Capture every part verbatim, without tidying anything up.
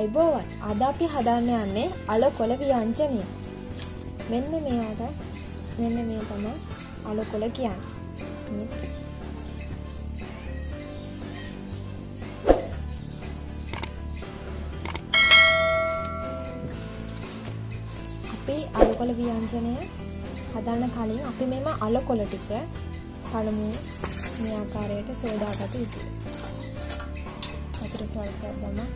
ආයුබෝවන්. අද අපි හදන්න යන්නේ අලකොල ව්‍යංජනය. මෙන්න මේවට මෙන්න මේ තමයි අලකොල කියන්නේ. අපි අලකොල ව්‍යංජනය හදන්න කලින් අපි මෙම අලකොල ටික පළමු මේ ආකාරයට සෝදාගත යුතුයි. වතුර සල්පයක් දැම්මා.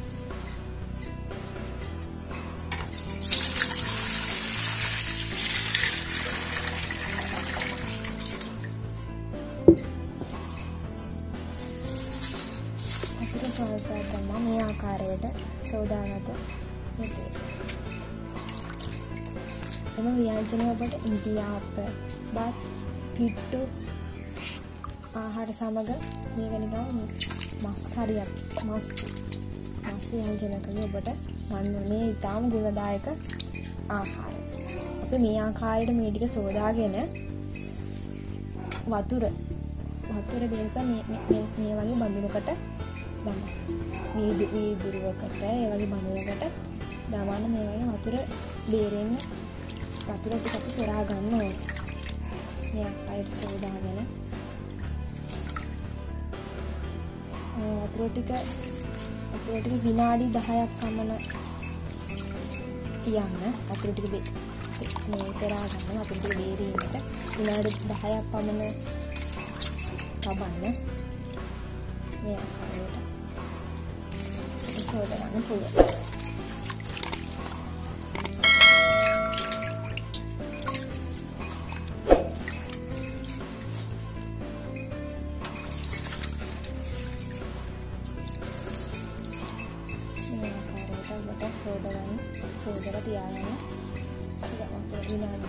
වතුර සල්පයක් දැම්මා මේ ආකාරයට සෝදාගත යුතුයි. එම ව්‍යංජන ඔබට ඉන්දියාප බත් පිට්ටු ආහාර සමග මේ වෙනකම් මස් කරියක් මස් මස් ව්‍යංජනකදී ඔබට ගන්න මේ ඉතාම ගුණදායක ආහාරය. අපි මේ ආකාරයට මේ ටික සෝදාගෙන වතුර වතුර දෙක මේ මේ මේ වගේ බඳුනකට දාන්න. වීදු වීදුරුවකට ඒ වගේ බඳුනකට දාවන්න මේ වගේ වතුර බේරෙන්න වතුර ටික අපි පොරා ගන්න ඕනේ. මේ ආකාරයට සෝදාගෙන වතුර ටික වතුර ටික විනාඩි දහයක් පමණ තියන්න. වතුර ටික මේ පෙරා ගන්න වතුර ටික බේරීමට විනාඩි දහයක් පමණ තබන්න. මේ ආකාරයට සෝදාගන්න පුළුවන්. සෝදාගන්න සෝදලා තියාගන්න. ඒක විනාඩි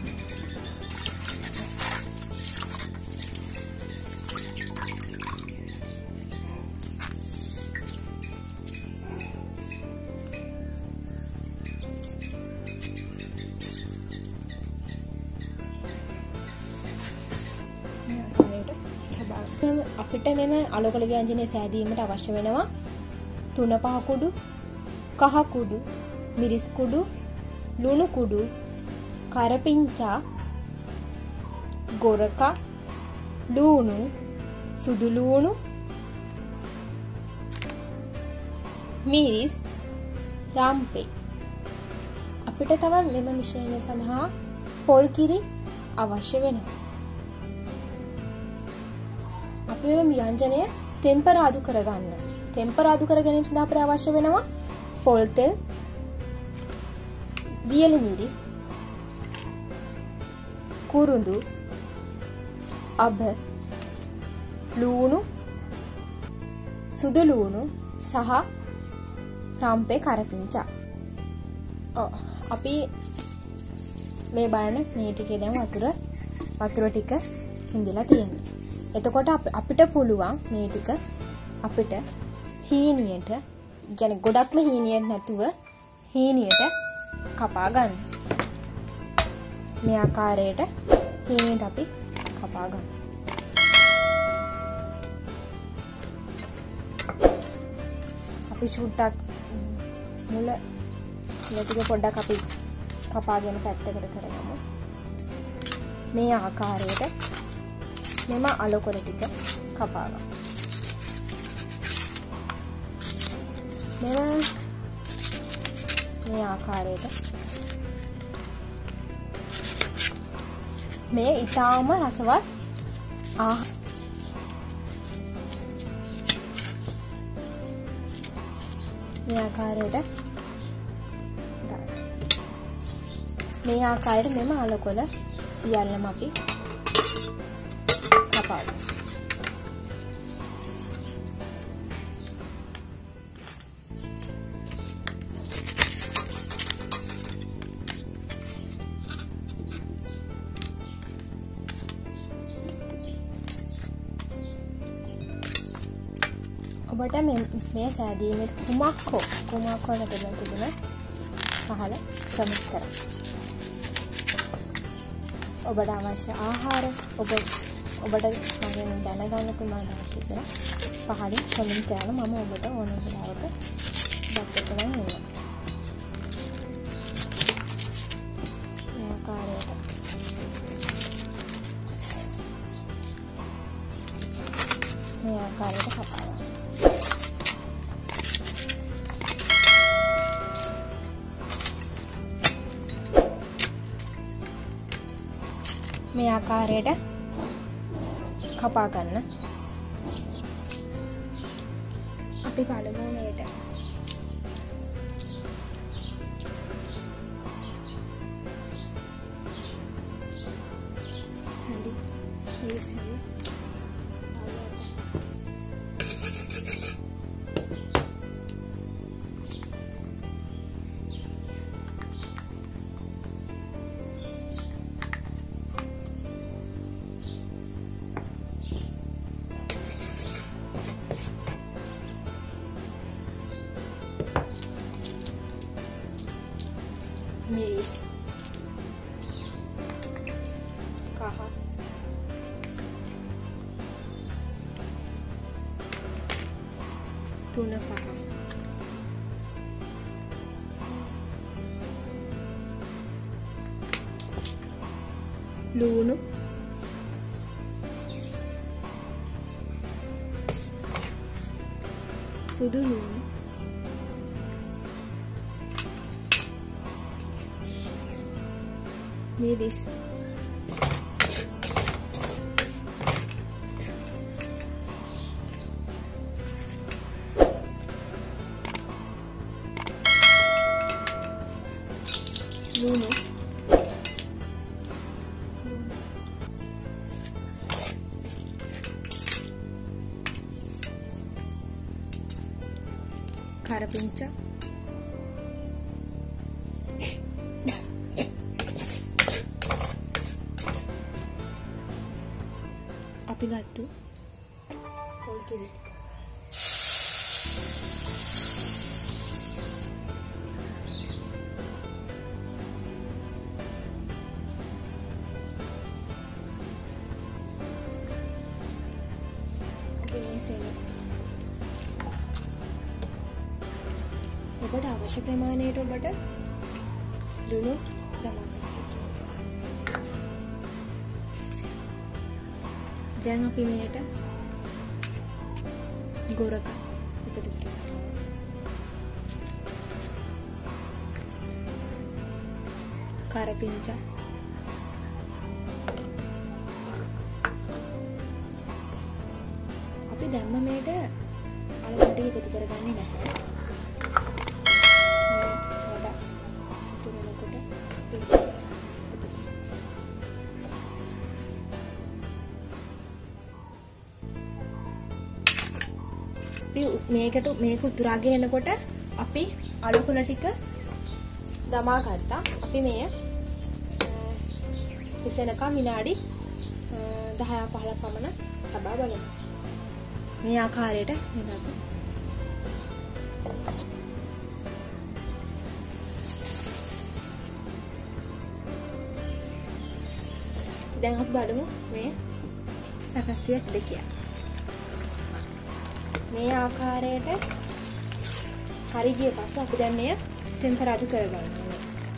අපිට මෙම අලකොල ව්‍යංජනය සෑදීමට අවශ්‍ය වෙනවා තුන පහ කුඩු, කහ කුඩු, මිරිස් කුඩු, ලුණු කුඩු, කරපිංචා, ගොරක, ලුණු, සුදු ලුණු, මිරිස්, රම්පේ. අපිට තව මෙම මිශ්‍රණය සඳහා පොල් කිරි අවශ්‍ය වෙනවා. අපි මෙම ව්‍යංජනය ටෙම්පරාදු කරගන්න. ටෙම්පරාදු කර ගැනීම සඳහා අපට අවශ්‍ය වෙනවා පොල් තෙල්, වියලි මිරිස්, කුරුඳු, අබ, ලුණු, සුදු ලුණු සහ රම්පේ කරපිංචා. ඔව් අපි මේ බලන්න මේ ටිකේ දැන් වතුර වතුර ටික හිඳිලා තියෙනවා. එතකොට අපිට පුළුවන් මේ ටික අපිට හීනියට يعني ගොඩක්ම හීනියට නැතුව හීනියට කපා ගන්න. මේ ආකාරයට හීනියට අපි කපා ගන්න. අපි චුට්ටක් මුල ටික පොඩ්ඩක් අපි කපාගෙන පැත්තකට කරගමු. මේ ආකාරයට මෙම අලකොල ටික කපා ගන්න. මෙම මේ ආකාරයට මේ ඊටාම රසවත් ආ මේ ආකාරයට මේ ආකාරයට මෙම අලකොල සියල්ලම අපි කපා ගමු. ඔබට මේ සෑදීමේ කුමක් හෝ කුමක් හෝ නැතිනම් තිබුණ පහළ සමිත් කරන්න. ඔබට අවශ්‍ය ආහාර ඔබ ඔබට මගෙන් දැනගන්න කුමක් අවශ්‍යද පහළින් සමිත් කරන්න මම ඔබට ඕන වෙලාවක බත් එක නම් එනවා. මේ ආකාරයට මේ ආකාරයට කපනවා. මේ ආකාරයට කපා ගන්න. අපි බලමු මේට හරි මේසෙන් miris kah tuna pah lunu sudu lunu miris lunu karapinca අපි ගත්තු පොල් කිරි ටික ඔබට අවශ්‍ය ප්‍රමාණයට ඔබට ලුණු දමන්න. දැන් අපි මේකට ගොරක එකතු කරමු. කරපිංචා අපි දැම්ම මේකට අලුත් ටික එකතු කරගන්නේ නැහැ. මේකට මේක උතුරාගෙන එනකොට අපි අලු කොළ ටික දමා ගත්තා. අපි මේ ඉසෙනකම් විනාඩි දහයක් පහළොවක් පමණ තබා බලමු. මේ ආකාරයට මෙලක දැන් අපි බලමු මේ සකස් වෙද්ද කියලා. මේ ආකාරයට හරි ගිය පස්සේ අපි දැන් මෙය ටෙම්පරාදු කරගන්නවා.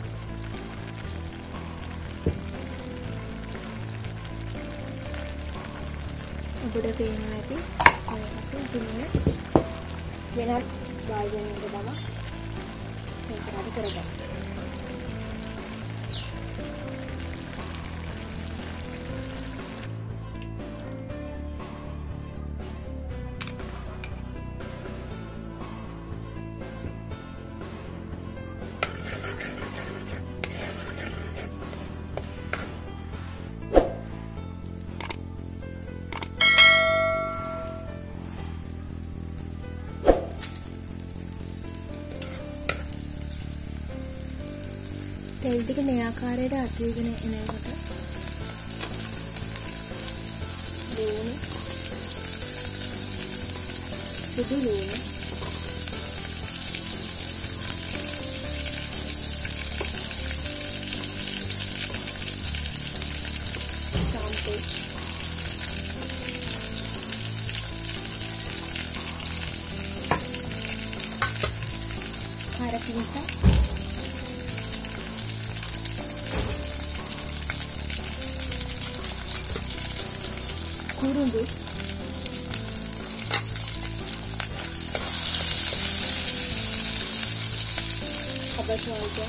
ඔබට පේනවා ඇති ඊට පස්සේ අපි මෙය වෙනත් වායුවෙන්ද දම ටෙම්පරාදු කරගන්නවා. තෙල් ටික මේ ආකාරයට අතුගෙන එනකොට ලුණු සුදු ලුණු සම්පේ ආහාර පිංසා කුරුඳු කබස් වර්ග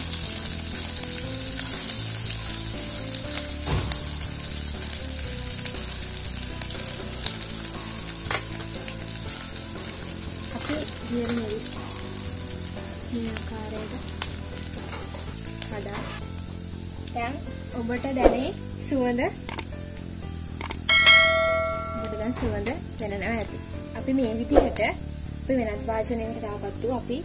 Here is මේ ආකාරයට හදා දැන් ඔබට දැනේ සුවඳ ඔබට දැන් සුවඳ දැනෙනවා ඇති. අපි මේ විදිහට අපි වෙනත් වාදනයකට දාගත්තු අපි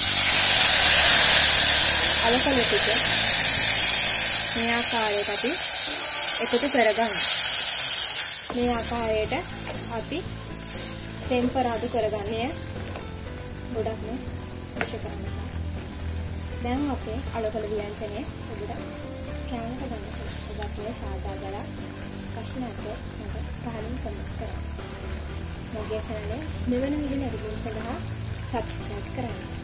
අලකල ටික මේ ආකාරයට අපි එකතු කරගන්න. මේ ආකාරයට අපි ටෙම්පරාදු කරගන්නේ ගොඩක් නේ අවශ්‍ය කරනවා. දැන් අපේ අලකල ව්‍යංජනය ඔබට කැමරට ගන්න පුළුවන්. ඔබත් මේ සාදාගලා ප්‍රශ්න අහන්න මට පහලින් කමෙන්ට් කරන්න. මගේ channel එක මෙවැනි විදිහට අරගෙන සඳහා subscribe කරන්න.